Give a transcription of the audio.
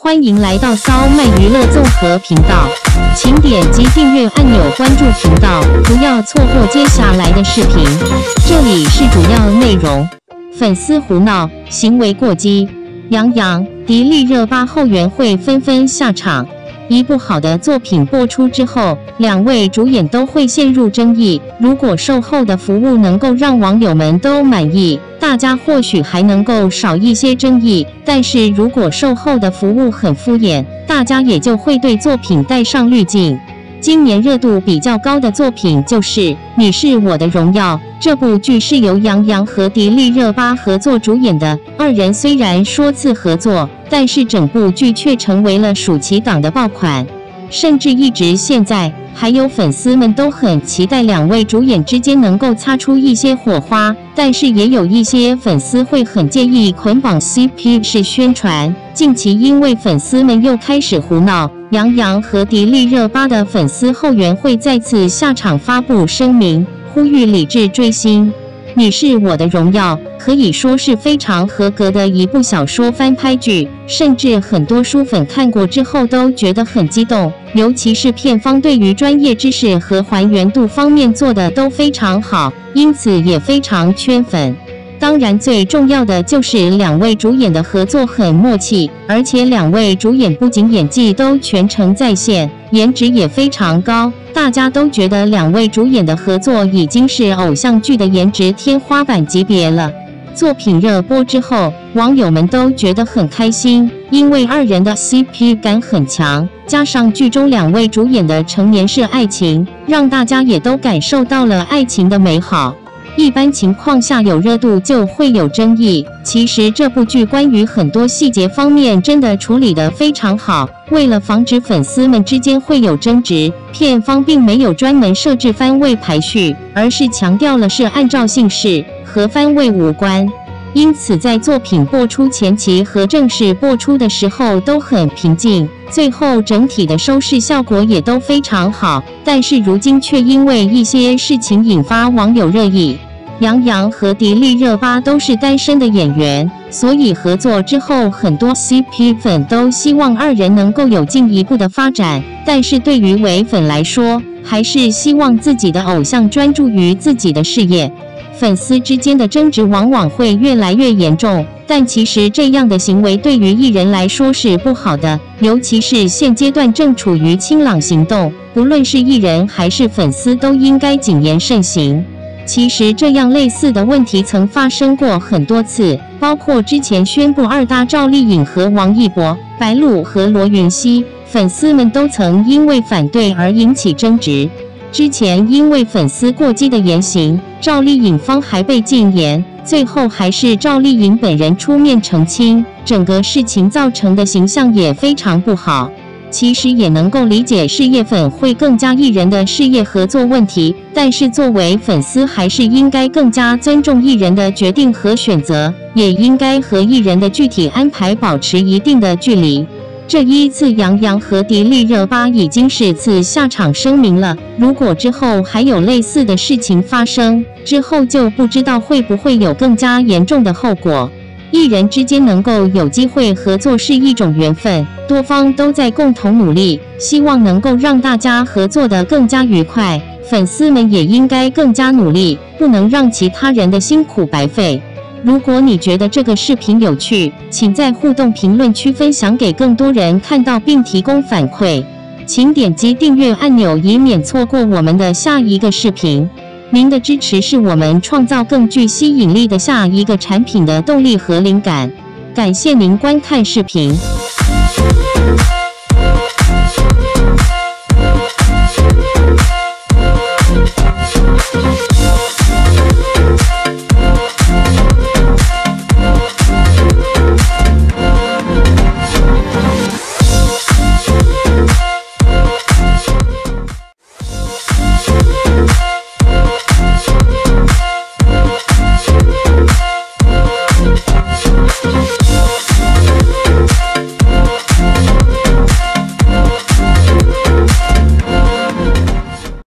欢迎来到骚麦娱乐综合频道，请点击订阅按钮关注频道，不要错过接下来的视频。这里是主要内容：粉丝胡闹，行为过激，杨洋、迪丽热巴后援会纷纷下场。一部好的作品播出之后，两位主演都会陷入争议。如果售后的服务能够让网友们都满意，大家或许还能够少一些争议。但是如果售后的服务很敷衍，大家也就会对作品带上滤镜。今年热度比较高的作品就是《你是我的荣耀》。这部剧是由杨洋和迪丽热巴合作主演的，二人虽然说次合作，但是整部剧却成为了暑期档的爆款，甚至一直现在还有粉丝们都很期待两位主演之间能够擦出一些火花。但是也有一些粉丝会很介意捆绑 CP 式宣传。近期因为粉丝们又开始胡闹，杨洋和迪丽热巴的粉丝后援会再次下场发布声明，呼吁理智追星。你是我的荣耀可以说是非常合格的一部小说翻拍剧，甚至很多书粉看过之后都觉得很激动，尤其是片方对于专业知识和还原度方面做的都非常好，因此也非常圈粉。当然最重要的就是两位主演的合作很默契，而且两位主演不仅演技都全程在线，颜值也非常高，大家都觉得两位主演的合作已经是偶像剧的颜值天花板级别了。作品热播之后，网友们都觉得很开心，因为二人的 CP 感很强，加上剧中两位主演的成年式爱情，让大家也都感受到了爱情的美好。一般情况下有热度就会有争议，其实这部剧关于很多细节方面真的处理得非常好。为了防止粉丝们之间会有争执，片方并没有专门设置番位排序，而是强调了是按照姓氏，和番位无关。因此在作品播出前期和正式播出的时候都很平静，最后整体的收视效果也都非常好。但是如今却因为一些事情引发网友热议。杨洋和迪丽热巴都是单身的演员，所以合作之后很多 CP 粉都希望二人能够有进一步的发展。但是对于伪粉来说，还是希望自己的偶像专注于自己的事业。粉丝之间的争执往往会越来越严重，但其实这样的行为对于艺人来说是不好的，尤其是现阶段正处于清朗行动，不论是艺人还是粉丝都应该谨言慎行。其实这样类似的问题曾发生过很多次，包括之前宣布二搭赵丽颖和王一博、白鹿和罗云熙，粉丝们都曾因为反对而引起争执。之前因为粉丝过激的言行，赵丽颖方还被禁言，最后还是赵丽颖本人出面澄清，整个事情造成的形象也非常不好。其实也能够理解事业粉会更加艺人的事业合作问题，但是作为粉丝还是应该更加尊重艺人的决定和选择，也应该和艺人的具体安排保持一定的距离。这一次杨洋和迪丽热巴已经是次下场声明了，如果之后还有类似的事情发生，之后就不知道会不会有更加严重的后果。艺人之间能够有机会合作是一种缘分，多方都在共同努力，希望能够让大家合作得更加愉快。粉丝们也应该更加努力，不能让其他人的辛苦白费。如果你觉得这个视频有趣，请在互动评论区分享给更多人看到并提供反馈。请点击订阅按钮以免错过我们的下一个视频。您的支持是我们创造更具吸引力的下一个产品的动力和灵感。感谢您观看视频。